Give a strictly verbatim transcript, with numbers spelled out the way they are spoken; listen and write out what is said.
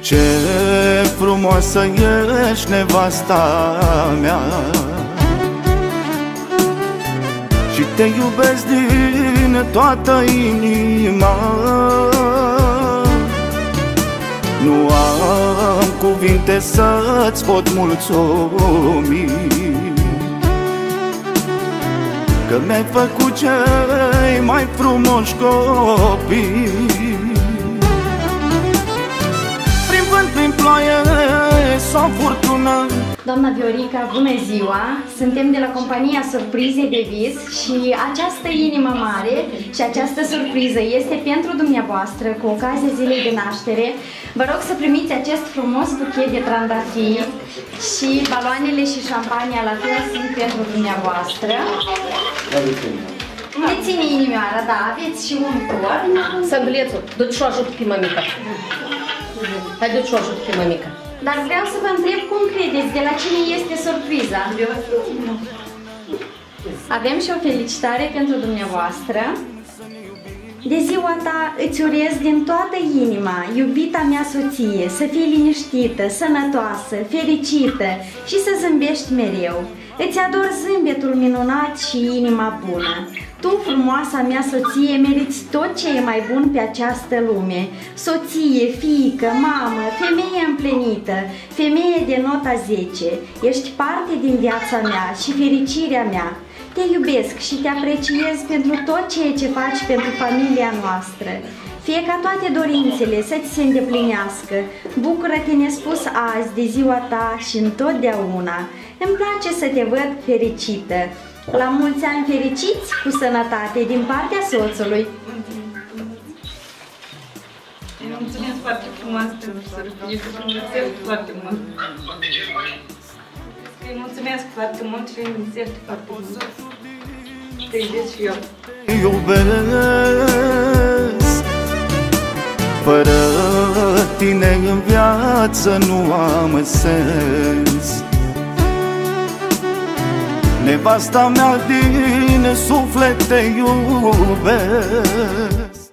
Ce frumoasă ești, nevasta mea, și te iubesc din toată inima. Nu am cuvinte să-ți pot mulțumi, că mi-ai făcut cei mai frumoși copii. Prin vânt, prin ploaie sau furtună. Doamna Viorica, bună ziua! Suntem de la compania Surprize de Vis și această inimă mare și această surpriză este pentru dumneavoastră cu ocazia zilei de naștere. Vă rog să primiți acest frumos buchet de trandafiri și baloanele și șampania la fel sunt pentru dumneavoastră. Deține inimioara, da, aveți și un tur. Săndulețul, du-te și o ajut pe mămica. Hai, du-te și o ajut pe mămica. Dar vreau să vă întreb cum credeți, de la cine este surpriza? Avem și o felicitare pentru dumneavoastră. De ziua ta îți urez din toată inima, iubita mea soție, să fii liniștită, sănătoasă, fericită și să zâmbești mereu. Îți ador zâmbetul minunat și inima bună. Tu, frumoasa mea soție, meriți tot ce e mai bun pe această lume. Soție, fiică, mamă, femeie împlinită, femeie de nota zece. Ești parte din viața mea și fericirea mea. Te iubesc și te apreciez pentru tot ceea ce faci pentru familia noastră. Fie ca toate dorințele să ți se îndeplinească. Bucură-te nespus azi de ziua ta și întotdeauna. Îmi place să te văd fericită. La mulți ani fericiți, cu sănătate, din partea soțului. Mulțumesc foarte frumos pentru surpriză, mulțumesc foarte mult. Îi mulțumesc foarte mult și îi mulțumesc foarte mult. Te iubesc și eu. Iubesc, fără tine în viață nu am sens. Nevasta mea din suflet te iubesc.